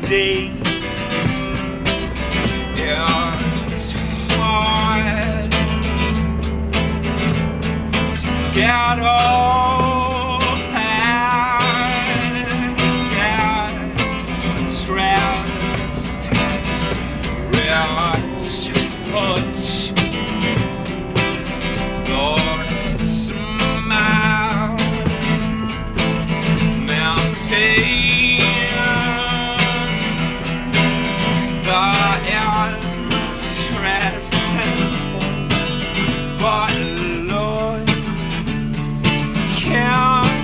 days. It's hard to get all past, get stressed, rich, push, Lord, smile, maintain the interest, but Lord, can't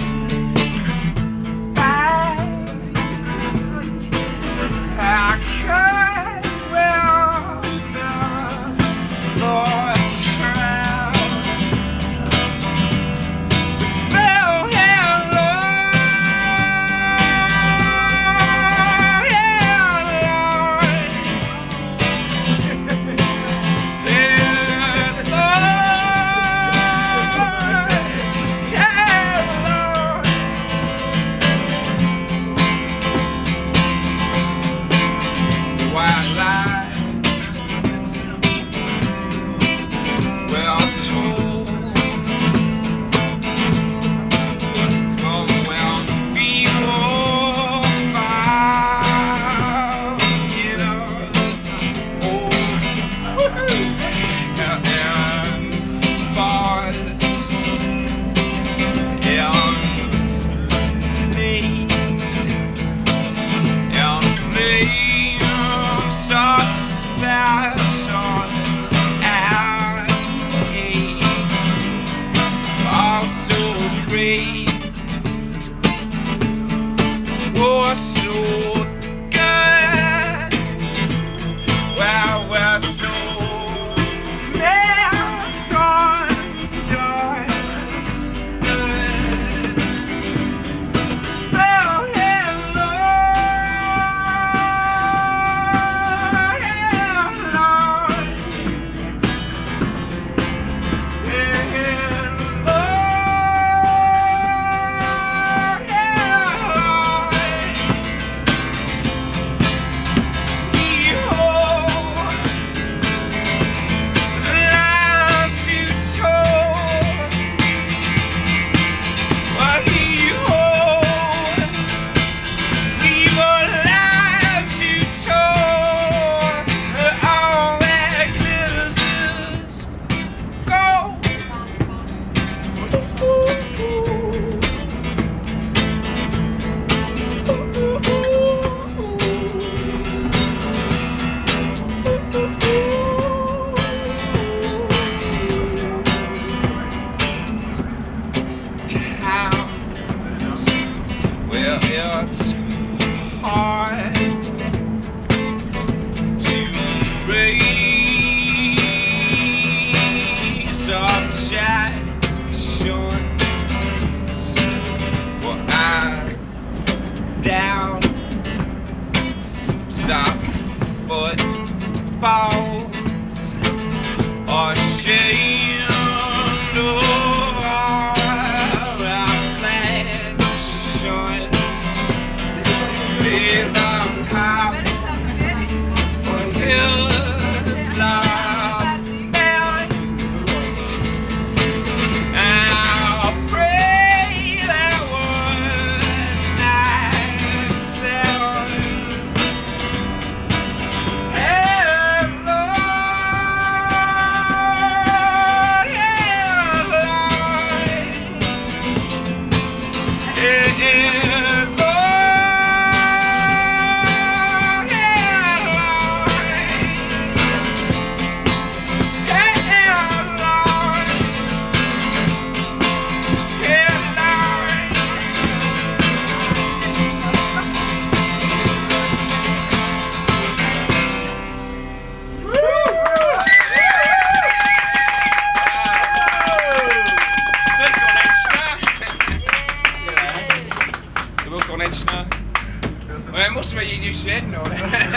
I could witness Lord trial. Fell in love, yeah, Lord. Yeah, Lord. Yeah, Lord. White lies well told from when people found, you know, and fars and flames suspicions and hate are so great, was so good. Well, we're so well, it's hard to raise objections. Well, I'm down soft footballs or shamed Det måste vara ju Sven då.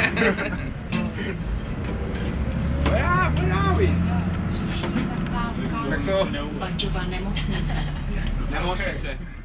Where are we? Baťova nemocnice. Nemocnice.